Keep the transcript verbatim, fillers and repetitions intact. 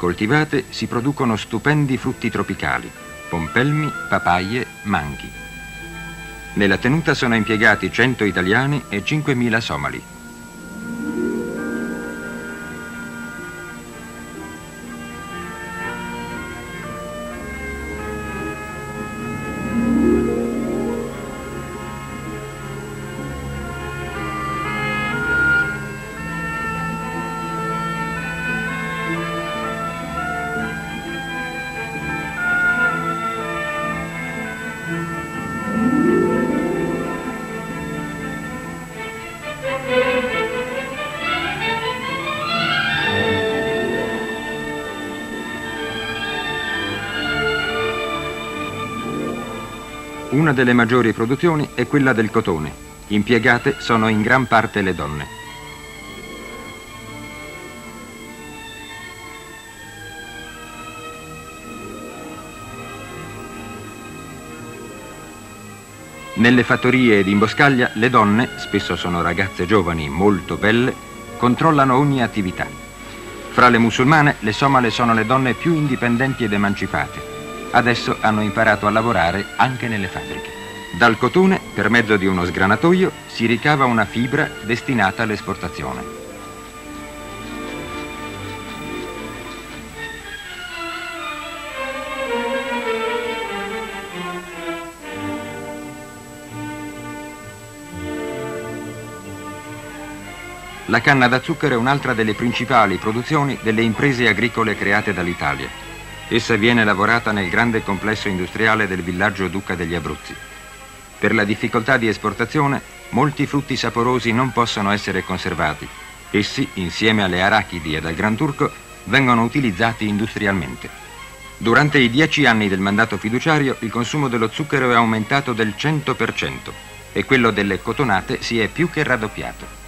coltivate si producono stupendi frutti tropicali, pompelmi, papaie, manghi. Nella tenuta sono impiegati cento italiani e cinquemila somali. Una delle maggiori produzioni è quella del cotone. Impiegate sono in gran parte le donne. Nelle fattorie ed in boscaglia le donne, spesso sono ragazze giovani molto belle, controllano ogni attività. Fra le musulmane, le somale sono le donne più indipendenti ed emancipate. Adesso hanno imparato a lavorare anche nelle fabbriche. Dal cotone, per mezzo di uno sgranatoio, si ricava una fibra destinata all'esportazione. La canna da zucchero è un'altra delle principali produzioni delle imprese agricole create dall'Italia. Essa viene lavorata nel grande complesso industriale del villaggio Duca degli Abruzzi. Per la difficoltà di esportazione, molti frutti saporosi non possono essere conservati. Essi, insieme alle arachidi ed al granturco, vengono utilizzati industrialmente. Durante i dieci anni del mandato fiduciario, il consumo dello zucchero è aumentato del cento per cento e quello delle cotonate si è più che raddoppiato.